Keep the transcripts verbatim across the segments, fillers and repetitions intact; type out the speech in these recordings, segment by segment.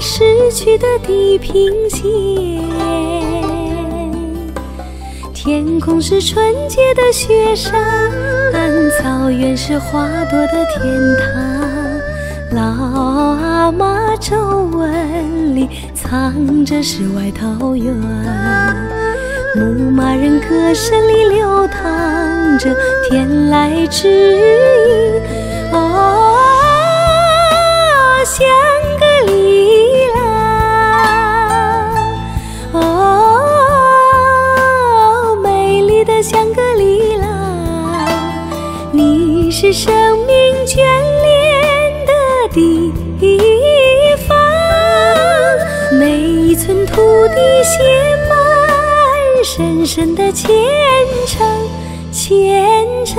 逝去的地平线。天空是纯洁的雪山，草原是花朵的天堂。老阿妈皱纹里藏着世外桃源，牧马人歌声里流淌着天籁之音。哦，香格里拉，哦，美丽的香格里拉，你是生命眷恋的地方，每一寸土地写满深深的虔诚，虔诚。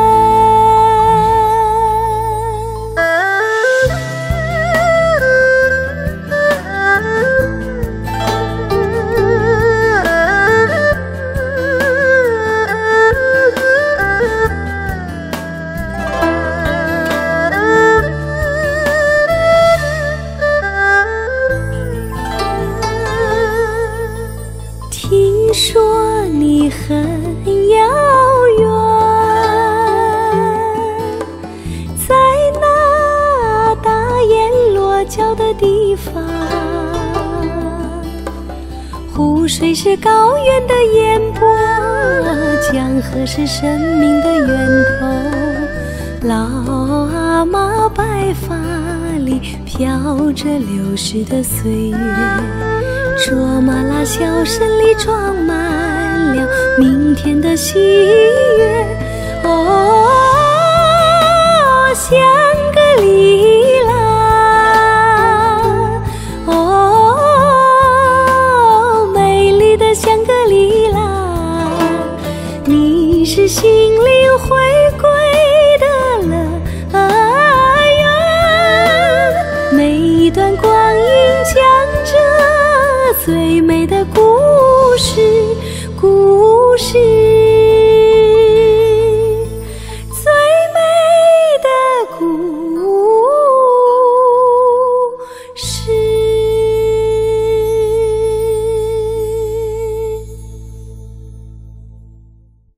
听说你很遥远，在那大雁落脚的地方，湖水是高原的烟波，江河是生命的源头。老阿妈白发里飘着流逝的岁月，卓玛拉笑声里装满了明天的喜悦。哦，香格里拉，哦，美丽的香格里拉，你是心灵回归的乐园，每一段光